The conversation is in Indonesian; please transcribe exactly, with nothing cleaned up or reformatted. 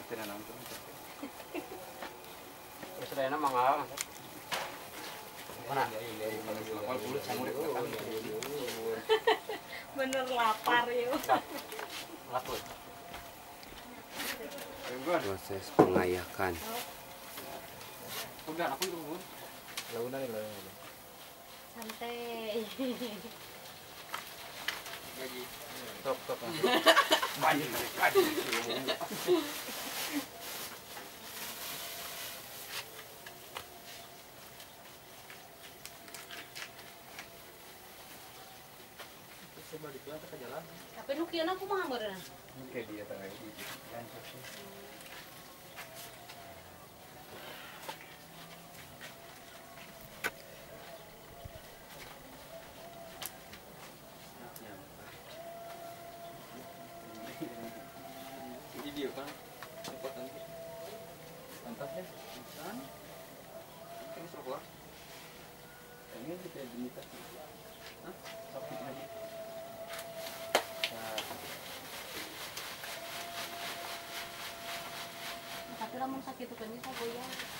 tidak nonton. Terus ada nama nggak? Mana? Kalau kulit sama murid kan. Bener lapar ya. Lapor. Proses pengayakan. Udah aku tunggu. Launan nih launan. Santai. Gaji. Top top. Banyak gaji. Coba di ke jalan. Tapi nu kieu aku mah beureuh. Oke dia tengah ini. Lanjut. Video kan cepat nanti mantap ya kan ini suruh keluar ini kita diminta hah sapi lagi nah Tapi lamun sakit kan bisa goyang.